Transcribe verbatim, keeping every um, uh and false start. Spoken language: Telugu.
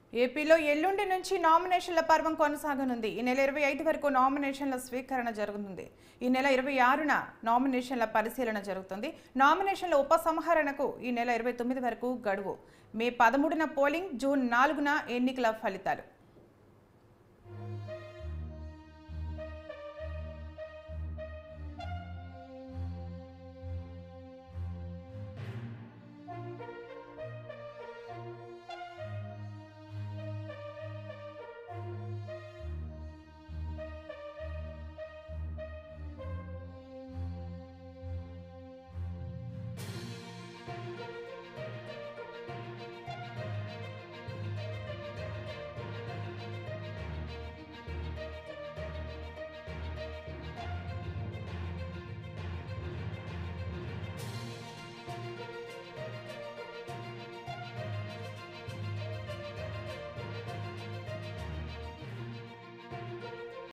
ఏపీలో ఎల్లుండి నుంచి నామినేషన్ల పర్వం కొనసాగనుంది. ఈ నెల ఇరవై ఐదు వరకు నామినేషన్ల స్వీకరణ జరుగుతుంది. ఈ నెల ఇరవై ఆరున నామినేషన్ల పరిశీలన జరుగుతుంది. నామినేషన్ల ఉపసంహరణకు ఈ నెల ఇరవై తొమ్మిది వరకు గడువు. మే పదమూడున పోలింగ్, జూన్ నాలుగున ఎన్నికల ఫలితాలు.